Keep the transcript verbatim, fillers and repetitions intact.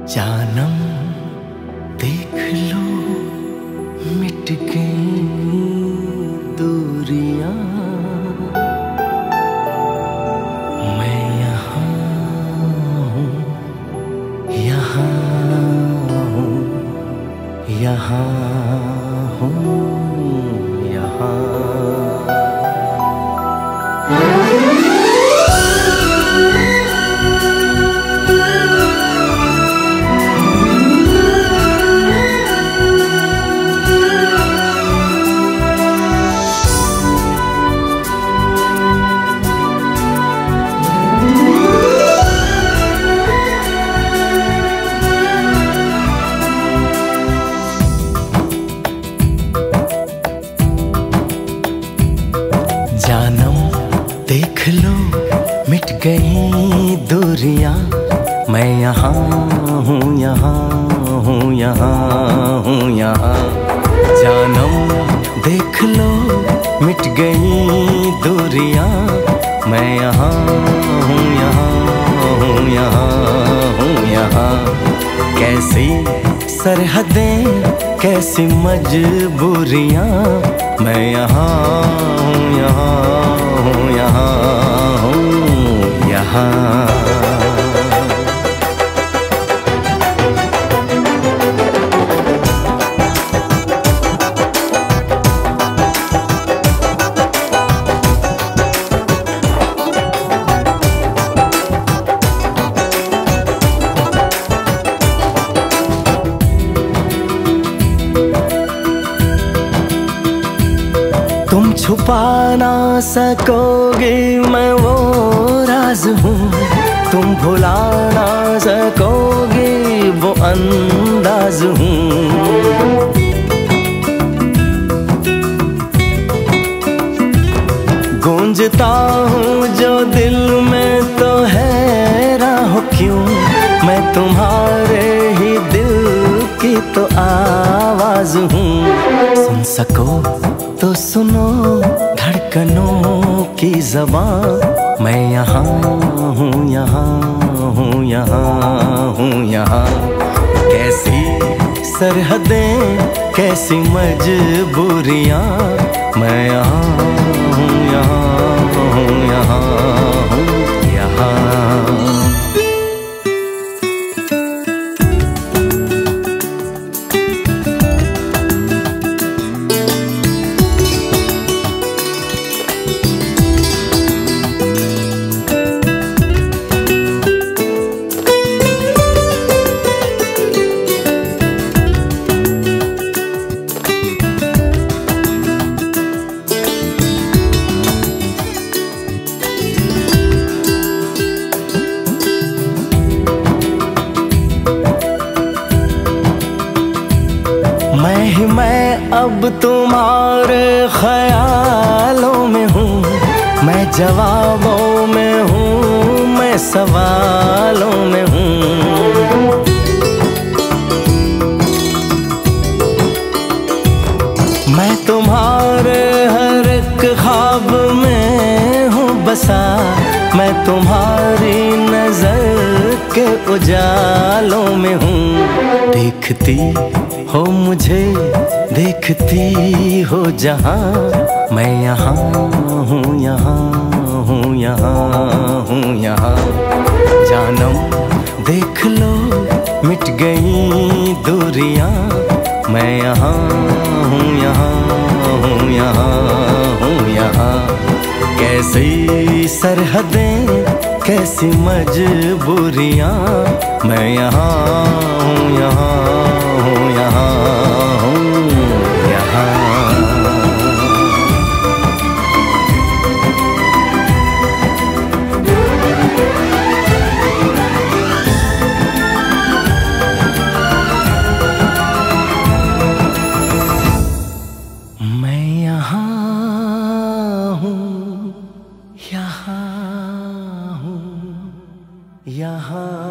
जानम देख लो मिट गई दूरियां, मैं यहाँ हूँ, यहाँ हूँ, यहाँ हूँ, यहाँ। गई दूरियां, मैं यहाँ हूँ, यहाँ हूँ, यहाँ हूँ, यहाँ। जानम देख लो मिट गई दूरियां, मैं यहाँ हूँ, यहाँ हूँ, यहाँ हूँ, यहाँ। कैसी सरहदें कैसी मजबूरियां, मैं यहाँ हूँ, यहाँ हूँ, यहाँ हूँ, यहाँ। तुम छुपा ना सकोगे मैं वो राज हूँ, तुम भुला ना सकोगे वो अंदाज हूँ। गूंजता हूँ जो दिल में तो हैरान हो क्यों, मैं तुम्हारे ही दिल की तो आवाज हूँ। सुन सको तो सुनो धड़कनों की ज़बान, मैं यहाँ हूँ, यहाँ हूँ, यहाँ हूँ, यहाँ। कैसी सरहदें कैसी मजबूरियाँ, मैं यहाँ हूँ, यहाँ हूँ, यहाँ हूँ, यहाँ। अब तुम्हारे ख्यालों में हूँ, मैं जवाबों में हूँ, मैं सवालों में हूँ। मैं तुम्हारे हर एक ख्वाब में हूँ बसा, मैं तुम्हारी नजर के उजालों में हूँ। देखती हो मुझे देखती हो जहाँ, मैं यहाँ हूँ, यहाँ हूँ, यहाँ हूँ, यहाँ। जानम देख लो मिट गई दूरियां, मैं यहाँ हूँ, यहाँ हूँ, यहाँ हूँ, यहाँ। कैसी सरहदें कैसी मजबूरियां, मैं यहाँ हूँ, यहाँ हूँ, यहाँ हूँ, यहाँ। यहाँ